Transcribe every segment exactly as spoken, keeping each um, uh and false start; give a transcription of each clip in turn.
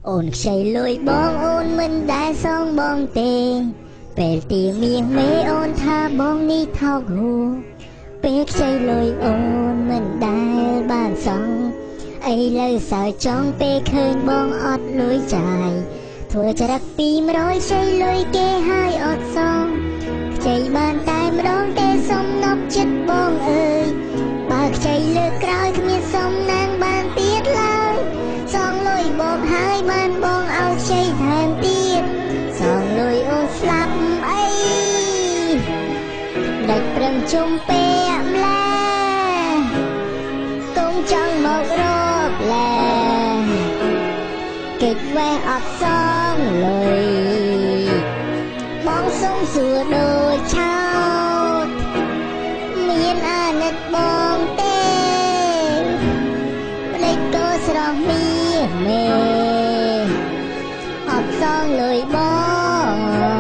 អូនខ្ចីលុយបងអូនមិនដែលសងបងទេពេលទីមៀងមេអូនថាបងនេះថោកហួរពេលខ្ចីលុយអូនមិនដែលបានសងឥឡូវសើចង់ពេលឃើញបងអត់លុយចាយធ្វើចរិតពីររយខ្ចីលុយគេហើយអត់សងខ្ចីបានតែម្ដងទេសុំនប់ចិត្តបងអើយបើខ្ចីលើកក្រោយគ្មានសុំណាងបានទៀតឡើយសងលុយបងហើយបានបងឲ្យខ្ចីថែមទៀតសងលុយអូនស្លាប់អីដាច់ប្រឹងជុំពេកម្ល៉េះកុំចង់មករកឡែកិច្ចវេះអត់សងលុយបងសុំសួរដូចឆោតមានអាណិតបងទេម្លេចក៏ស្រស់មីមេអត់សងលុយបង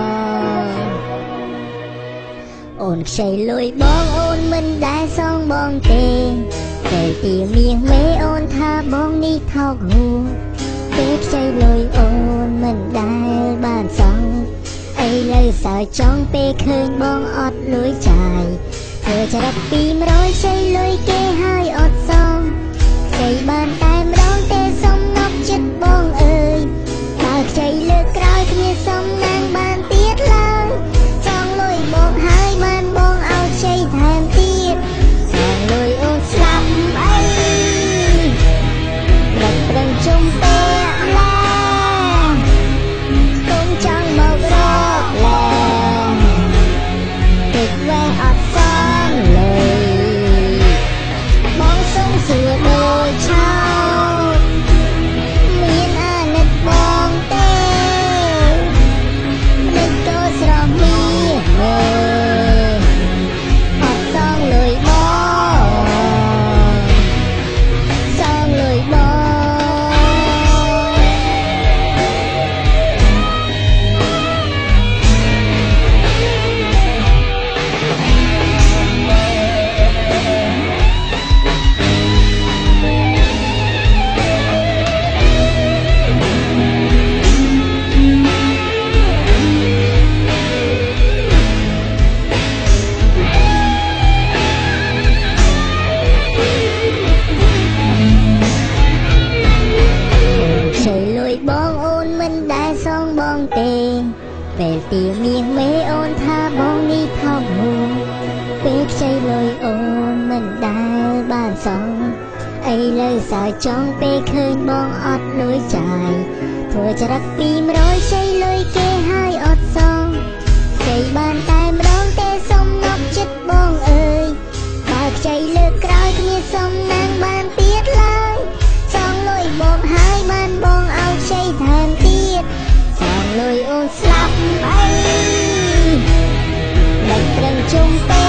អូនខ្ចីលុយបងអូនមិនដែលសងបងទេពេលទីមៀងមេអូនថាបងនេះថោកហួរពេលខ្ចីលុយអូនមិនដែលបានសងឥឡូវសើចង់ពេលឃើញបងអត់លុយចាយធ្វើចរិតពីររយខ្ចីលុយគេហើយអត់សងខ្ចីបានតែម្ដងទេសុំនប់ចិត្តបងអើយបើខ្ចីលើកក្រោយគ្មានសុំណាងបានទៀតឡើយសងលុយបងហើយបានបងឲ្យខ្ចីថែមទៀតសងលុយអូនស្លាប់អីដាច់ប្រឹងជុំពេកម្ល៉េះកុំចង់មករកឡែកិច្ចវេះអត់សងលុយបងសុំសួរដូចឆោតមានអាណិតបងទេម្លេចក៏ស្រស់មីមេអត់សងលុយបងសងលុយបងបងអូនមិនដែលសងបងទេពេលទីមៀងមេអូនថាបងនេះថោកហួរពេលខ្ចីលុយអូនមិនដែលបានសងឥឡូវសើចង់ពេលឃើញបងអត់លុយចាយធ្វើចរិតពីររយខ្ចីលុយគេហើយអត់សងខ្ចីបានតែម្ដងទេសុំនប់ចិត្តបងអើយបើខ្ចីលើកក្រោយគ្មានសុំណាងបានទៀតឡើយសងលុយបងហើយបានបងឲ្យខ្ចីថែមទៀតសងលុយអូនស្លាប់អីដាច់ប្រឹងជុំពេ